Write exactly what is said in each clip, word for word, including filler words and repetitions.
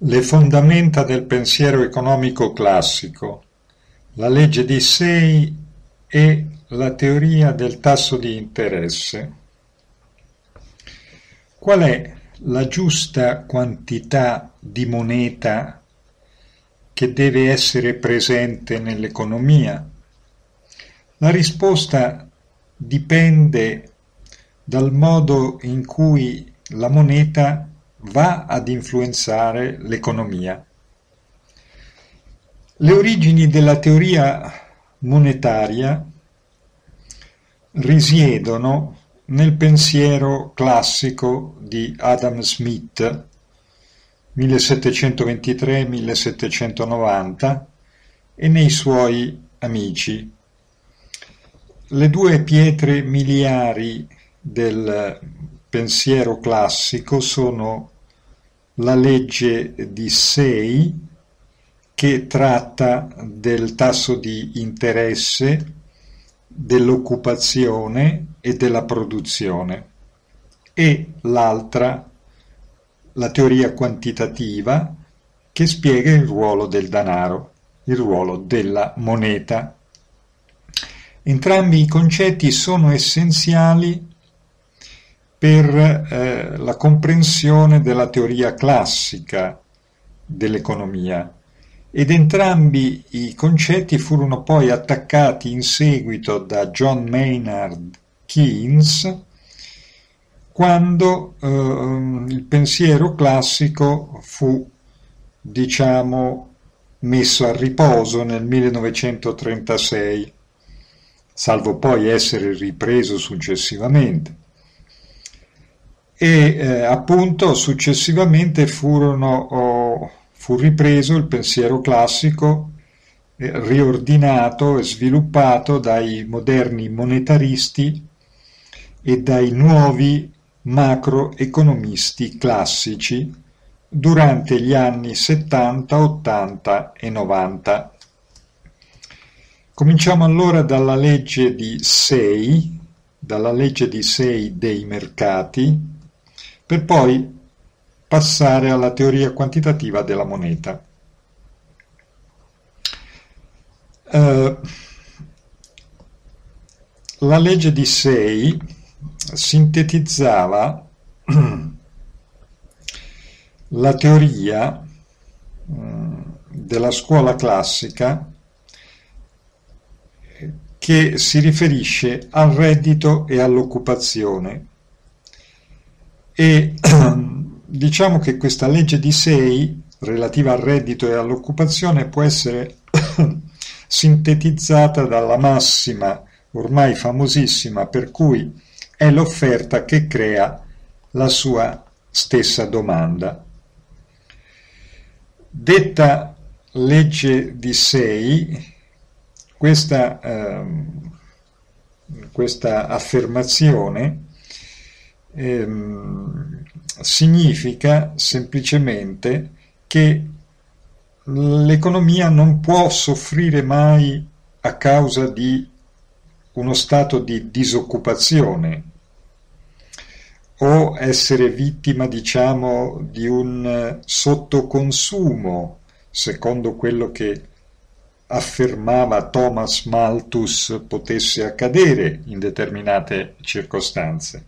Le fondamenta del pensiero economico classico, la legge di Say e la teoria del tasso di interesse. Qual è la giusta quantità di moneta che deve essere presente nell'economia? La risposta dipende dal modo in cui la moneta va ad influenzare l'economia. Le origini della teoria monetaria risiedono nel pensiero classico di Adam Smith, millesettecentoventitré-millesettecentonovanta, e nei suoi amici. Le due pietre miliari del pensiero classico sono la legge di Say, che tratta del tasso di interesse, dell'occupazione e della produzione, e l'altra, la teoria quantitativa, che spiega il ruolo del denaro, il ruolo della moneta. Entrambi i concetti sono essenziali per eh, la comprensione della teoria classica dell'economia, ed entrambi i concetti furono poi attaccati in seguito da John Maynard Keynes quando eh, il pensiero classico fu, diciamo, messo a riposo nel millenovecentotrentasei, salvo poi essere ripreso successivamente. E eh, appunto successivamente furono, oh, fu ripreso il pensiero classico, eh, riordinato e sviluppato dai moderni monetaristi e dai nuovi macroeconomisti classici durante gli anni settanta, ottanta e novanta. Cominciamo allora dalla legge di Say, dalla legge di Say dei mercati, per poi passare alla teoria quantitativa della moneta. Uh, la legge di Say sintetizzava la teoria uh, della scuola classica che si riferisce al reddito e all'occupazione. E diciamo che questa legge di Say relativa al reddito e all'occupazione può essere sintetizzata dalla massima ormai famosissima per cui è l'offerta che crea la sua stessa domanda. Detta legge di Say, questa, eh, questa affermazione Ehm, significa semplicemente che l'economia non può soffrire mai a causa di uno stato di disoccupazione o essere vittima, diciamo, di un sottoconsumo, secondo quello che affermava Thomas Malthus potesse accadere in determinate circostanze.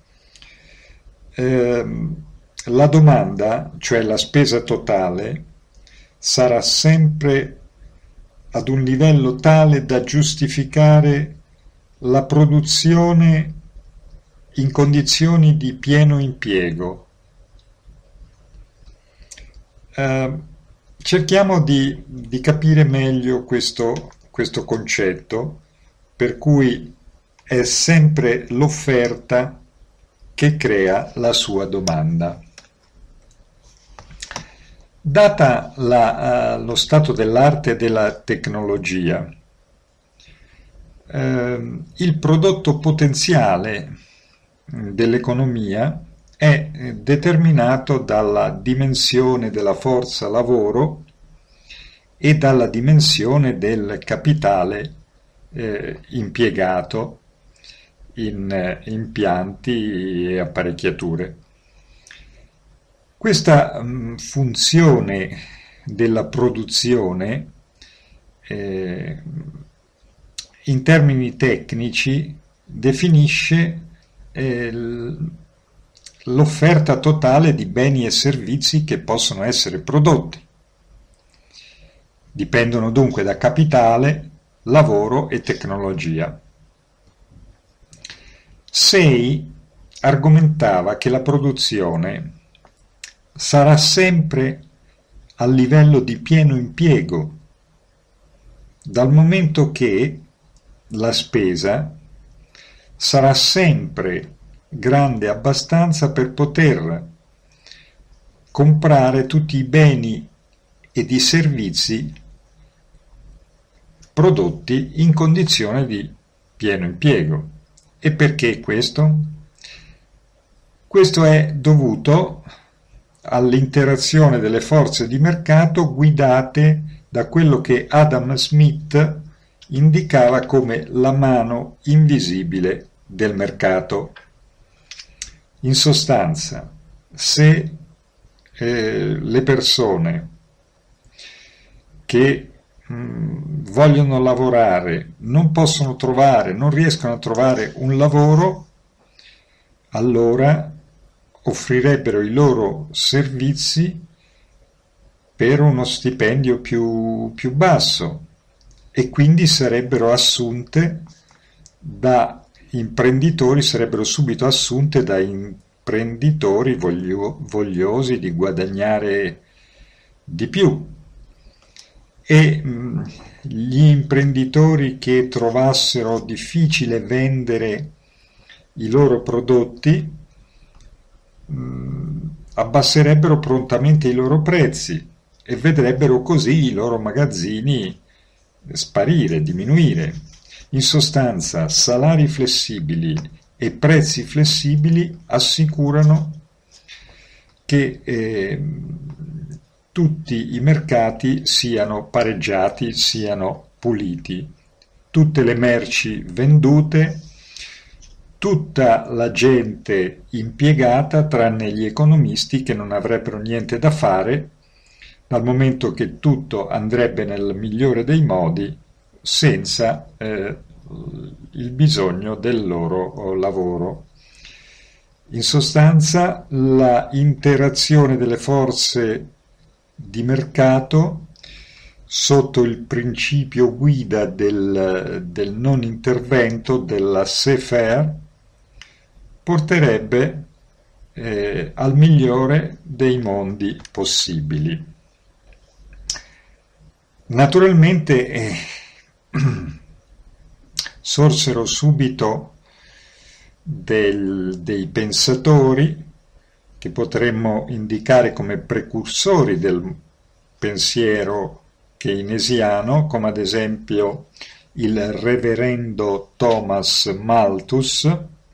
Eh, la domanda, cioè la spesa totale, sarà sempre ad un livello tale da giustificare la produzione in condizioni di pieno impiego. Eh, cerchiamo di, di capire meglio questo, questo concetto, per cui è sempre l'offerta che crea la sua domanda. Data la, uh, lo stato dell'arte e della tecnologia, eh, il prodotto potenziale dell'economia è determinato dalla dimensione della forza lavoro e dalla dimensione del capitale eh, impiegato in impianti e apparecchiature. Questa mh, funzione della produzione, eh, in termini tecnici, definisce eh, l'offerta totale di beni e servizi che possono essere prodotti. Dipendono dunque da capitale, lavoro e tecnologia. Say argomentava che la produzione sarà sempre a livello di pieno impiego, dal momento che la spesa sarà sempre grande abbastanza per poter comprare tutti i beni ed i servizi prodotti in condizione di pieno impiego. E perché questo? Questo è dovuto all'interazione delle forze di mercato guidate da quello che Adam Smith indicava come la mano invisibile del mercato. In sostanza, se eh, le persone che mh, vogliono lavorare non possono trovare, non riescono a trovare un lavoro, allora offrirebbero i loro servizi per uno stipendio più, più basso e quindi sarebbero assunte da imprenditori, sarebbero subito assunte da imprenditori voglio, vogliosi di guadagnare di più. E mh, gli imprenditori che trovassero difficile vendere i loro prodotti mh, abbasserebbero prontamente i loro prezzi e vedrebbero così i loro magazzini sparire, diminuire. In sostanza, salari flessibili e prezzi flessibili assicurano che eh, tutti i mercati siano pareggiati, siano puliti, tutte le merci vendute, tutta la gente impiegata, tranne gli economisti che non avrebbero niente da fare, dal momento che tutto andrebbe nel migliore dei modi senza eh, il bisogno del loro lavoro. In sostanza, la interazione delle forze di mercato sotto il principio guida del, del non intervento, della laissez-faire, porterebbe eh, al migliore dei mondi possibili. Naturalmente eh, sorsero subito del, dei pensatori che potremmo indicare come precursori del pensiero keynesiano, come ad esempio il reverendo Thomas Malthus,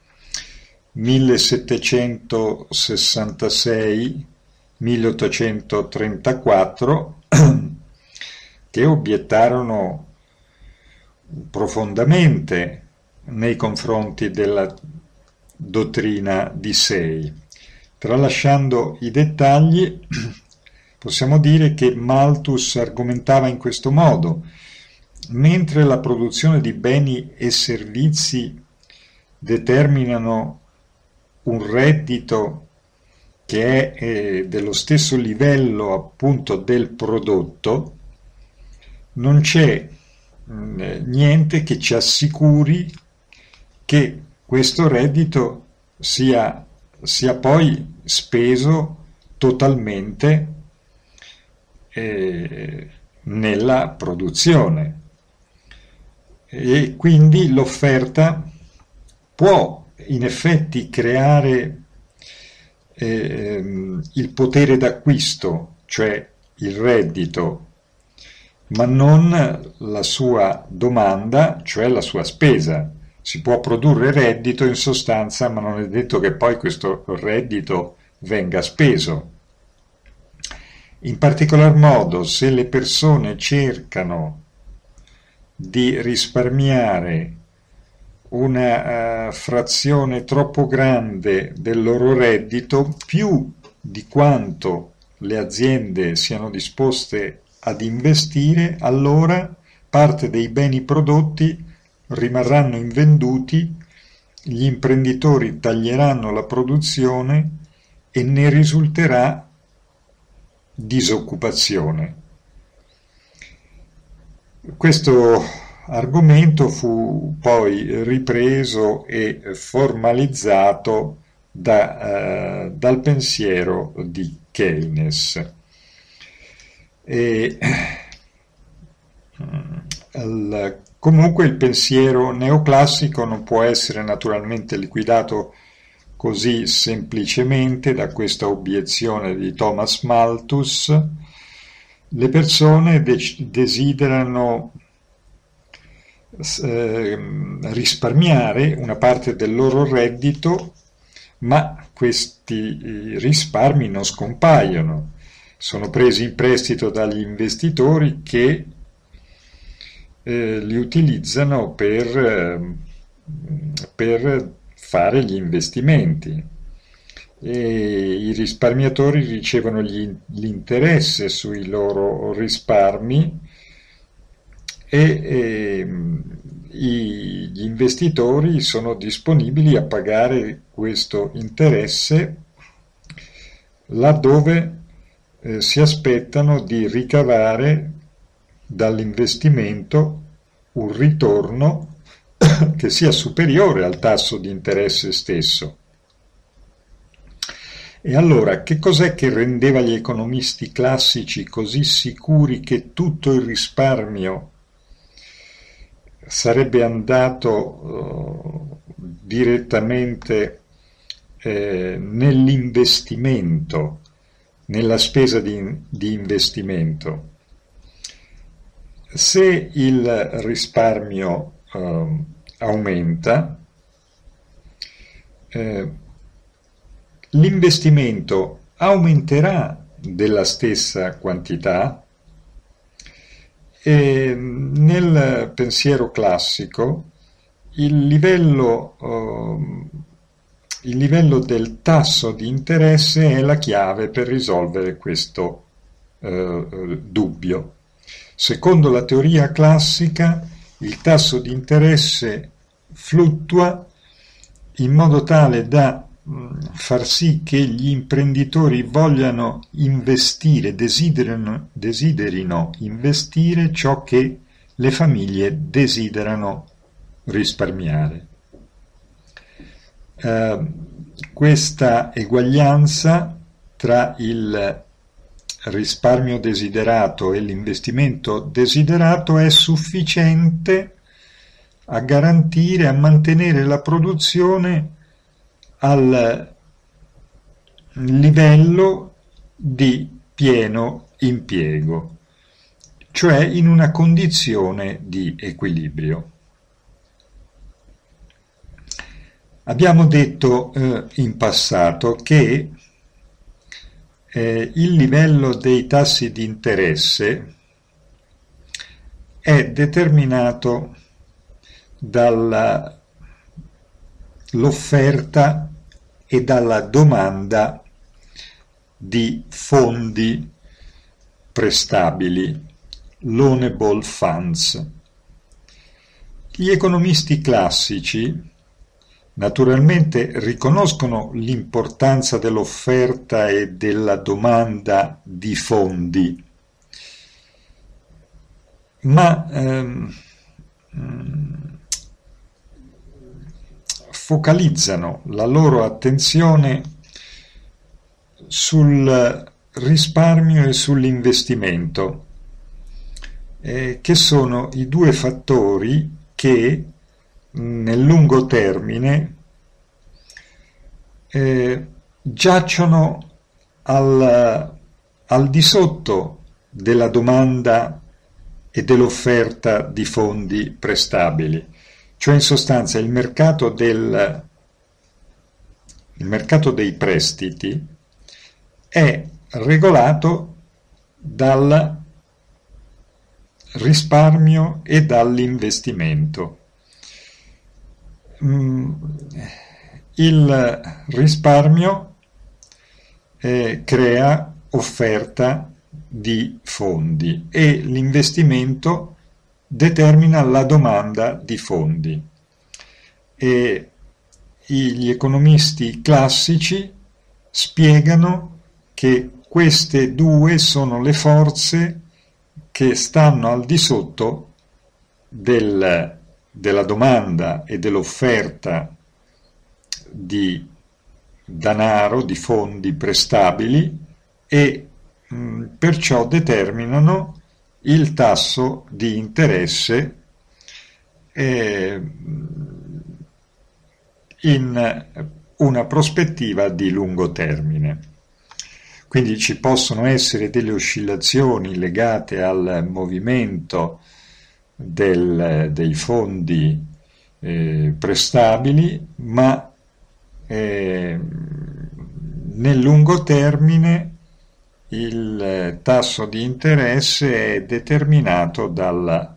millesettecentosessantasei milleottocentotrentaquattro, che obiettarono profondamente nei confronti della dottrina di Say. Tralasciando i dettagli, possiamo dire che Malthus argomentava in questo modo: mentre la produzione di beni e servizi determinano un reddito che è eh, dello stesso livello appunto del prodotto, non c'è mh, niente che ci assicuri che questo reddito sia, sia poi speso totalmente eh, nella produzione, e quindi l'offerta può in effetti creare eh, il potere d'acquisto, cioè il reddito, ma non la sua domanda, cioè la sua spesa. Si può produrre reddito in sostanza, ma non è detto che poi questo reddito venga speso. In particolar modo, se le persone cercano di risparmiare una uh, frazione troppo grande del loro reddito, più di quanto le aziende siano disposte ad investire, allora parte dei beni prodotti rimarranno invenduti, gli imprenditori taglieranno la produzione e ne risulterà disoccupazione. Questo argomento fu poi ripreso e formalizzato da, eh, dal pensiero di Keynes. E, il, comunque il pensiero neoclassico non può essere naturalmente liquidato così semplicemente da questa obiezione di Thomas Malthus. Le persone de- desiderano eh, risparmiare una parte del loro reddito, ma questi risparmi non scompaiono, sono presi in prestito dagli investitori che eh, li utilizzano per, eh, per fare gli investimenti, e i risparmiatori ricevono gli, l'interesse sui loro risparmi e, e i, gli investitori sono disponibili a pagare questo interesse laddove eh, si aspettano di ricavare dall'investimento un ritorno che sia superiore al tasso di interesse stesso. E allora, che cos'è che rendeva gli economisti classici così sicuri che tutto il risparmio sarebbe andato uh, direttamente eh, nell'investimento, nella spesa di, di investimento? Se il risparmio uh, aumenta, eh, l'investimento aumenterà della stessa quantità, e nel pensiero classico il livello, uh, il livello del tasso di interesse è la chiave per risolvere questo uh, dubbio. Secondo la teoria classica, il tasso di interesse fluttua in modo tale da far sì che gli imprenditori vogliano investire, desiderino, desiderino investire ciò che le famiglie desiderano risparmiare. Eh, questa eguaglianza tra il risparmio desiderato e l'investimento desiderato è sufficiente a garantire, a mantenere la produzione al livello di pieno impiego, cioè in una condizione di equilibrio. Abbiamo detto eh, in passato che eh, il livello dei tassi di interesse è determinato dall'offerta e dalla domanda di fondi prestabili, loanable funds. Gli economisti classici naturalmente riconoscono l'importanza dell'offerta e della domanda di fondi, ma ehm, focalizzano la loro attenzione sul risparmio e sull'investimento, eh, che sono i due fattori che nel lungo termine eh, giacciono al, al di sotto della domanda e dell'offerta di fondi prestabili. Cioè, in sostanza, il mercato, del, il mercato dei prestiti è regolato dal risparmio e dall'investimento. Il risparmio eh, crea offerta di fondi e l'investimento determina la domanda di fondi. E gli economisti classici spiegano che queste due sono le forze che stanno al di sotto del, della domanda e dell'offerta di denaro, di fondi prestabili e mh, perciò determinano il tasso di interesse eh, in una prospettiva di lungo termine. Quindi ci possono essere delle oscillazioni legate al movimento del, dei fondi eh, prestabili, ma eh, nel lungo termine il tasso di interesse è determinato dalla,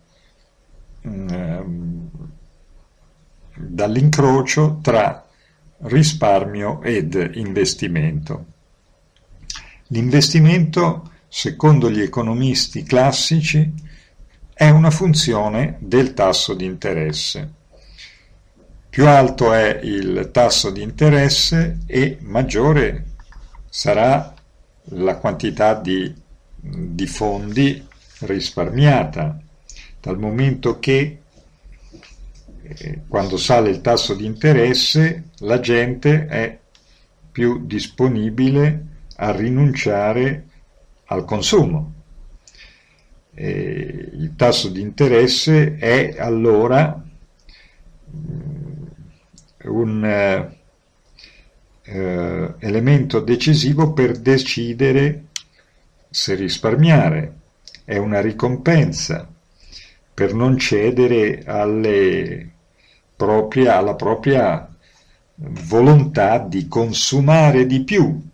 um, dall'incrocio tra risparmio ed investimento. L'investimento, secondo gli economisti classici, è una funzione del tasso di interesse. Più alto è il tasso di interesse e maggiore sarà la quantità di, di fondi risparmiata, dal momento che eh, quando sale il tasso di interesse la gente è più disponibile a rinunciare al consumo. E il tasso di interesse è allora un eh, eh, elemento decisivo per decidere se risparmiare, è una ricompensa per non cedere alle proprie, alla propria volontà di consumare di più.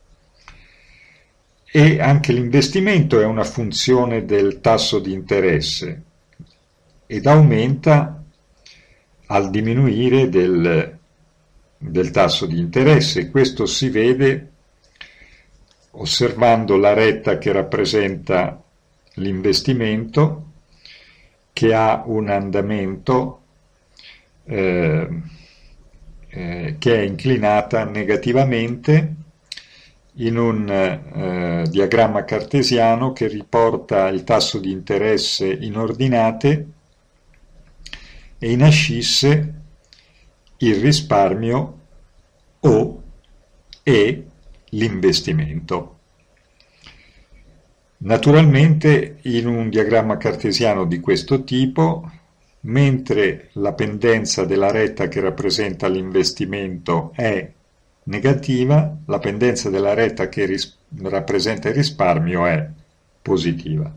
E anche l'investimento è una funzione del tasso di interesse ed aumenta al diminuire del, del tasso di interesse. Questo si vede osservando la retta che rappresenta l'investimento, che ha un andamento eh, eh, che è inclinata negativamente in un eh, diagramma cartesiano che riporta il tasso di interesse in ordinate e in ascisse il risparmio o e l'investimento. Naturalmente in un diagramma cartesiano di questo tipo, mentre la pendenza della retta che rappresenta l'investimento è negativa, la pendenza della retta che ris- rappresenta il risparmio è positiva.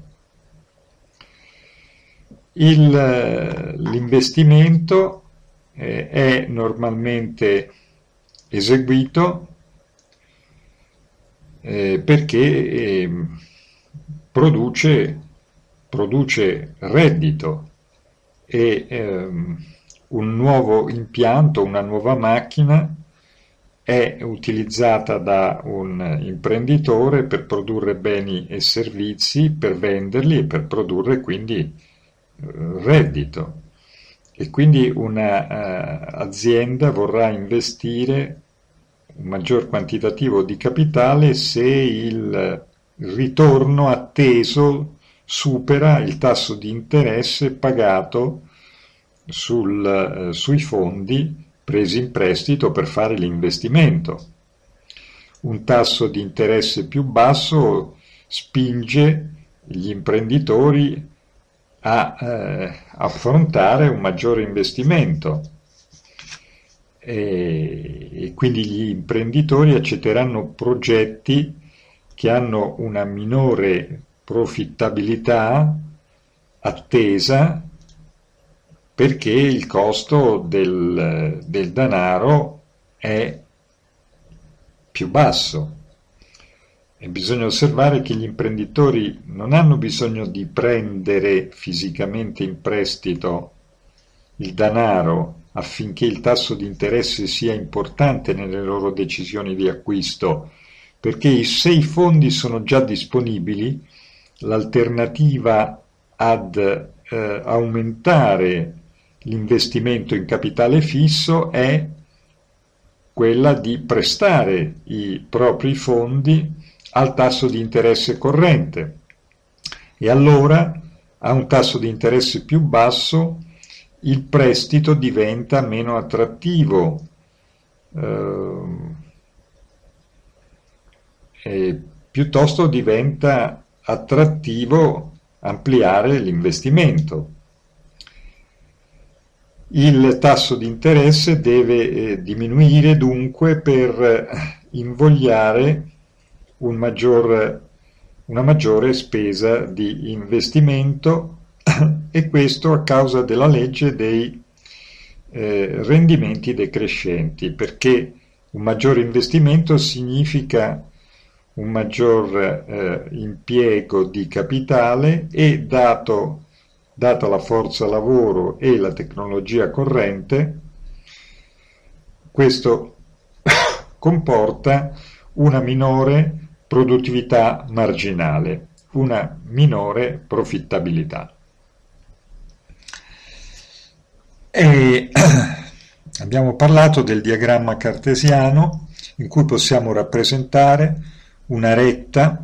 Il, l'investimento eh, è normalmente eseguito eh, perché eh, produce, produce reddito e ehm, un nuovo impianto, una nuova macchina è utilizzata da un imprenditore per produrre beni e servizi, per venderli e per produrre quindi reddito. E quindi un'azienda uh, vorrà investire un maggior quantitativo di capitale se il ritorno atteso supera il tasso di interesse pagato sul, uh, sui fondi presi in prestito per fare l'investimento. Un tasso di interesse più basso spinge gli imprenditori a eh, affrontare un maggiore investimento e, e quindi gli imprenditori accetteranno progetti che hanno una minore profittabilità attesa perché il costo del, del denaro è più basso. E bisogna osservare che gli imprenditori non hanno bisogno di prendere fisicamente in prestito il denaro affinché il tasso di interesse sia importante nelle loro decisioni di acquisto, perché se i fondi sono già disponibili, l'alternativa ad eh, aumentare l'investimento in capitale fisso è quella di prestare i propri fondi al tasso di interesse corrente, e allora a un tasso di interesse più basso il prestito diventa meno attrattivo eh, e piuttosto diventa attrattivo ampliare l'investimento. Il tasso di interesse deve eh, diminuire dunque per invogliare un maggior, una maggiore spesa di investimento, e questo a causa della legge dei eh, rendimenti decrescenti, perché un maggiore investimento significa un maggior eh, impiego di capitale e dato data la forza lavoro e la tecnologia corrente, questo comporta una minore produttività marginale, una minore profittabilità. E abbiamo parlato del diagramma cartesiano, in cui possiamo rappresentare una retta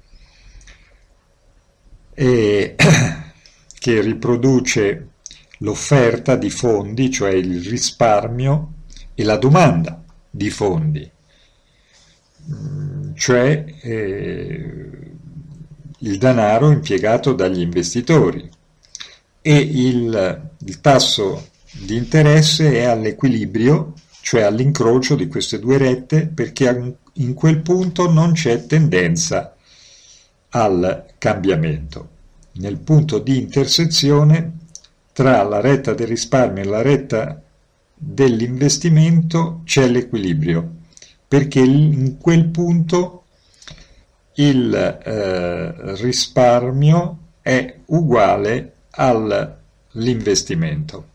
e che riproduce l'offerta di fondi, cioè il risparmio, e la domanda di fondi, cioè eh, il denaro impiegato dagli investitori, e il, il tasso di interesse è all'equilibrio, cioè all'incrocio di queste due rette, perché in quel punto non c'è tendenza al cambiamento. Nel punto di intersezione tra la retta del risparmio e la retta dell'investimento c'è l'equilibrio, perché in quel punto il eh, risparmio è uguale all'investimento,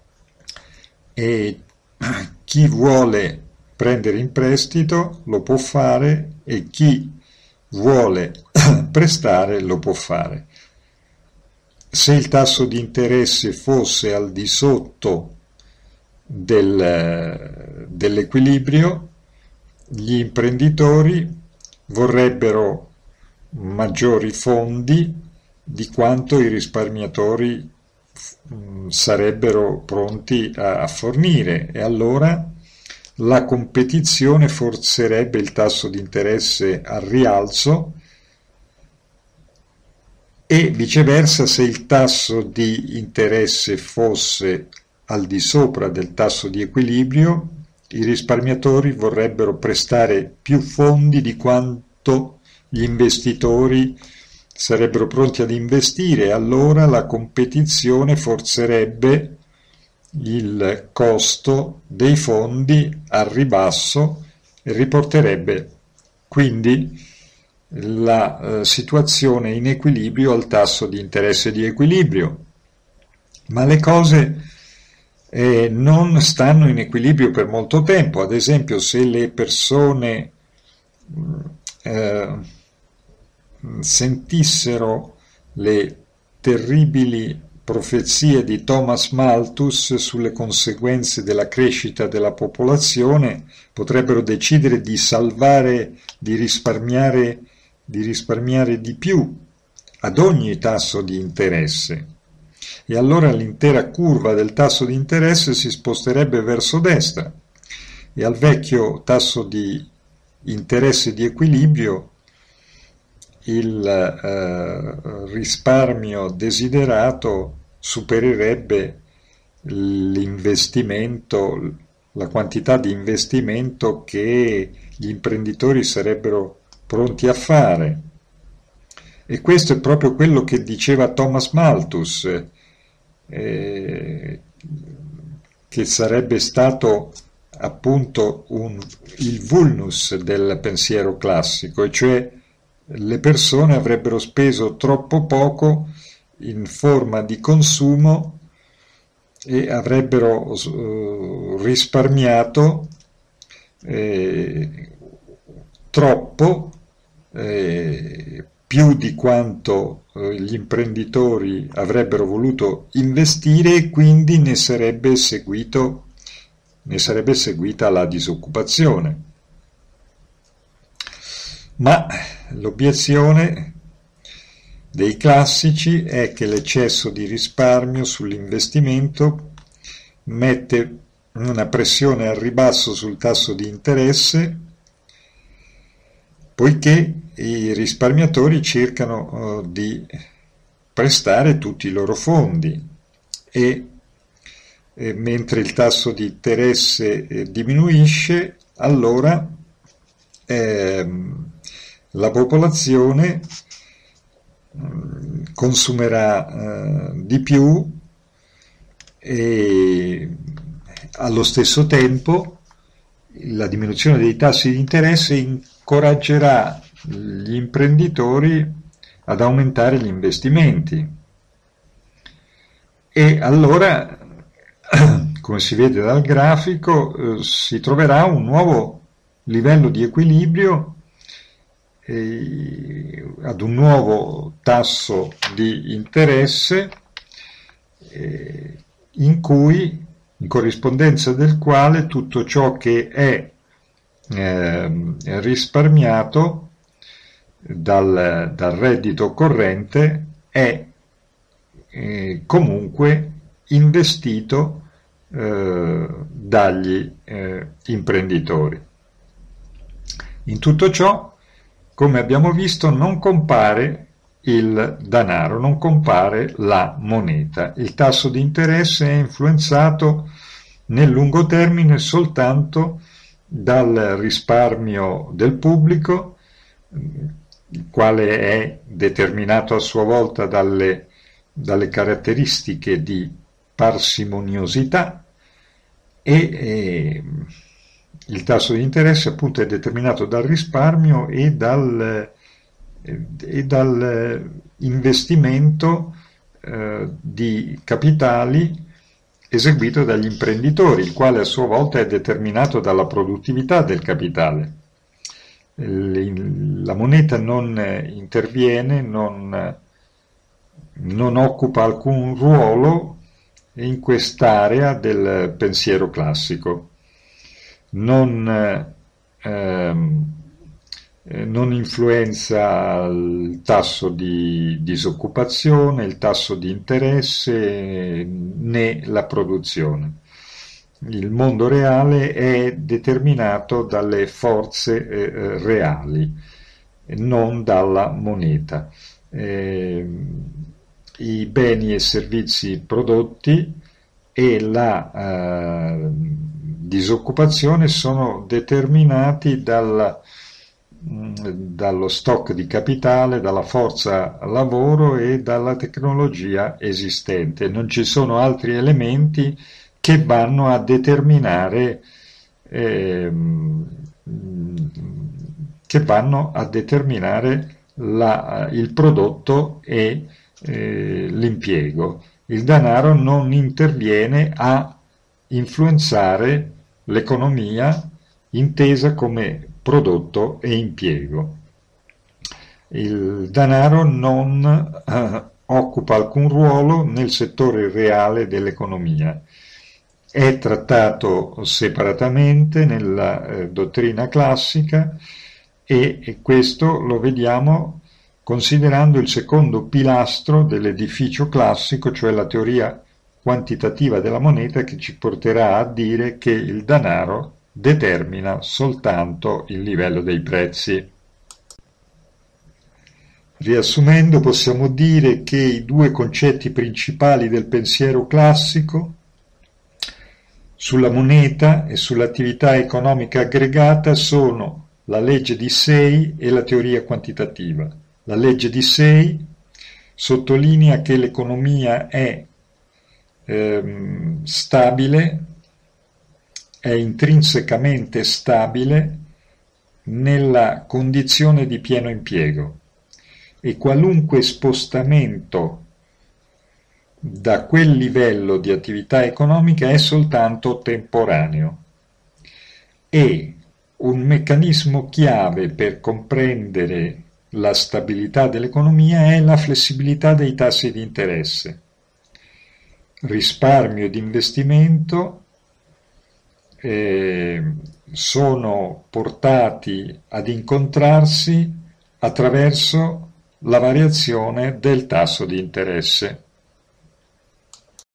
e chi vuole prendere in prestito lo può fare e chi vuole prestare lo può fare. Se il tasso di interesse fosse al di sotto del, dell'equilibrio, gli imprenditori vorrebbero maggiori fondi di quanto i risparmiatori sarebbero pronti a, a fornire, e allora la competizione forzerebbe il tasso di interesse al rialzo, e viceversa, se il tasso di interesse fosse al di sopra del tasso di equilibrio, i risparmiatori vorrebbero prestare più fondi di quanto gli investitori sarebbero pronti ad investire, e allora la competizione forzerebbe il costo dei fondi al ribasso e riporterebbe quindi la eh, situazione in equilibrio al tasso di interesse di equilibrio. Ma le cose eh, non stanno in equilibrio per molto tempo. Ad esempio, se le persone eh, sentissero le terribili profezie di Thomas Malthus sulle conseguenze della crescita della popolazione, potrebbero decidere di salvare, di risparmiare, di risparmiare di più ad ogni tasso di interesse, e allora l'intera curva del tasso di interesse si sposterebbe verso destra, e al vecchio tasso di interesse di equilibrio il eh, risparmio desiderato supererebbe l'investimento, la quantità di investimento che gli imprenditori sarebbero pronti a fare. E questo è proprio quello che diceva Thomas Malthus, eh, che sarebbe stato appunto un, il vulnus del pensiero classico, e cioè le persone avrebbero speso troppo poco in forma di consumo e avrebbero uh, risparmiato eh, troppo, eh, più di quanto eh, gli imprenditori avrebbero voluto investire, e quindi ne sarebbe seguito, ne sarebbe seguita la disoccupazione. Ma l'obiezione dei classici è che l'eccesso di risparmio sull'investimento mette una pressione al ribasso sul tasso di interesse, poiché i risparmiatori cercano uh, di prestare tutti i loro fondi e, e mentre il tasso di interesse eh, diminuisce, allora ehm, la popolazione mh, consumerà uh, di più, e allo stesso tempo la diminuzione dei tassi di interesse incoraggerà gli imprenditori ad aumentare gli investimenti, e allora, come si vede dal grafico, eh, si troverà un nuovo livello di equilibrio eh, ad un nuovo tasso di interesse eh, in cui, in corrispondenza del quale, tutto ciò che è eh, risparmiato dal, dal reddito corrente è eh, comunque investito eh, dagli eh, imprenditori. In tutto ciò, come abbiamo visto, non compare il denaro, non compare la moneta. Il tasso di interesse è influenzato nel lungo termine soltanto dal risparmio del pubblico, il quale è determinato a sua volta dalle, dalle caratteristiche di parsimoniosità, e eh, il tasso di interesse appunto è determinato dal risparmio e dal e dal investimento eh, di capitali eseguito dagli imprenditori, il quale a sua volta è determinato dalla produttività del capitale. La moneta non interviene, non, non occupa alcun ruolo in quest'area del pensiero classico. Non ehm, non influenza il tasso di disoccupazione, il tasso di interesse, né la produzione. Il mondo reale è determinato dalle forze eh, reali, non dalla moneta. Eh, I beni e servizi prodotti e la eh, disoccupazione sono determinati dalla dallo stock di capitale, dalla forza lavoro e dalla tecnologia esistente. Non ci sono altri elementi che vanno a determinare eh, che vanno a determinare la, il prodotto e eh, l'impiego. Il denaro non interviene a influenzare l'economia intesa come prodotto e impiego. Il denaro non eh, occupa alcun ruolo nel settore reale dell'economia. È trattato separatamente nella eh, dottrina classica, e, e questo lo vediamo considerando il secondo pilastro dell'edificio classico, cioè la teoria quantitativa della moneta, che ci porterà a dire che il denaro determina soltanto il livello dei prezzi. Riassumendo, possiamo dire che i due concetti principali del pensiero classico sulla moneta e sull'attività economica aggregata sono la legge di Say e la teoria quantitativa. La legge di Say sottolinea che l'economia è ehm, stabile, è intrinsecamente stabile nella condizione di pieno impiego, e qualunque spostamento da quel livello di attività economica è soltanto temporaneo, e un meccanismo chiave per comprendere la stabilità dell'economia è la flessibilità dei tassi di interesse. Risparmio ed investimento eh, sono portati ad incontrarsi attraverso la variazione del tasso di interesse.